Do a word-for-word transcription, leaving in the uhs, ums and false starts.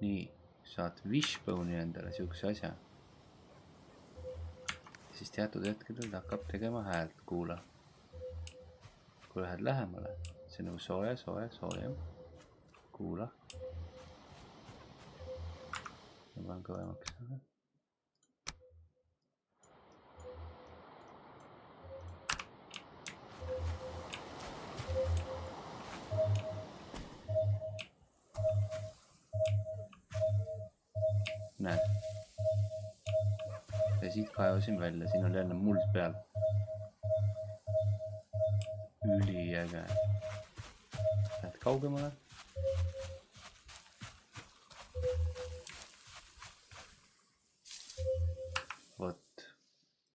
nii, saad wishbone'i endale siukse asja. Siis teatud hetkedel ta hakkab tegema häält, kuula. Kui lähed lähemale, see on nagu sooja, sooja, soojem. Kuula. Ma panen kõvemaks. Näed. Ja siit kaevasin välja, siin oli jälle muld peal. Üliäge. Lähed kaugemale.